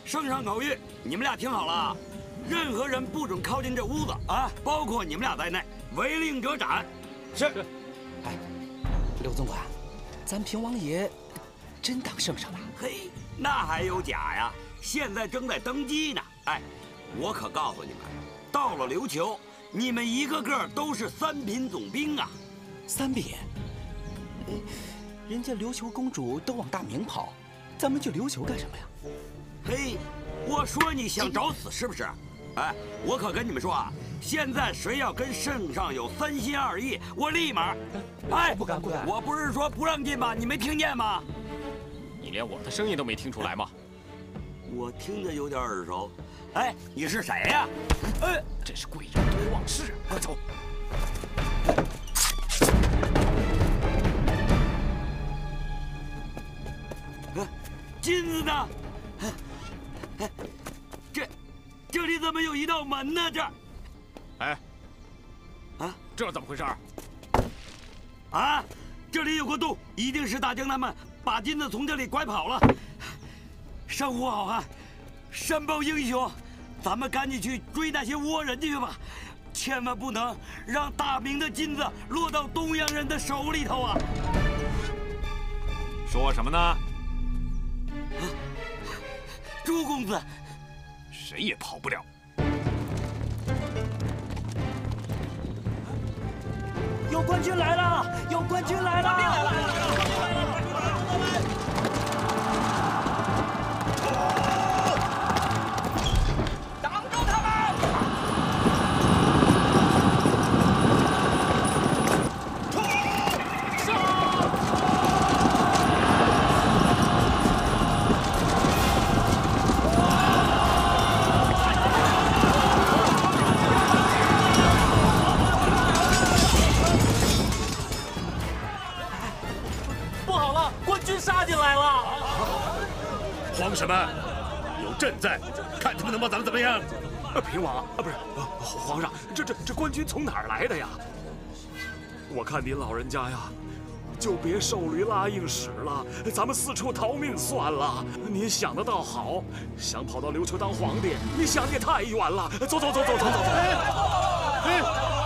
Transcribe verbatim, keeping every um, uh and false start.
圣上口谕，你们俩听好了啊！任何人不准靠近这屋子啊，包括你们俩在内，违令者斩。是。 哎，刘总管，咱平王爷真当圣上了？ 嘿，那还有假呀？现在正在登基呢。哎，我可告诉你们，到了琉球，你们一个个都是三品总兵啊！ 三品？人家琉球公主都往大明跑，咱们去琉球干什么呀？ 嘿，我说你想找死是不是？哎，我可跟你们说啊，现在谁要跟圣上有三心二意，我立马……哎， 不敢不敢！ 我不是说不让进吗？你没听见吗？ 你连我的声音都没听出来吗？ 我听着有点耳熟。哎，你是谁呀？ 哎，真是贵人多忘事，快走！ 金子呢？这这里怎么有一道门呢？这， 哎， 啊， 这怎么回事？ 啊，这里有个洞，一定是大江他们把金子从这里拐跑了。上呼好汉，山报英雄，咱们赶紧去追那些倭人去吧，千万不能让大明的金子落到东洋人的手里头啊！ 说什么呢？ 啊，朱公子， 谁也跑不了。 有官军来了！有官军来了！官兵来了！ 挡住他们！ 杀进来了！ 慌什么？有朕在，看他们能把咱们怎么样？ 平王啊，不是皇上，这这这官军从哪儿来的呀？我看您老人家呀，就别受驴拉硬使了，咱们四处逃命算了。您想的倒好，想跑到琉球当皇帝，你想的也太远了。走走走走走走走。 哎哎！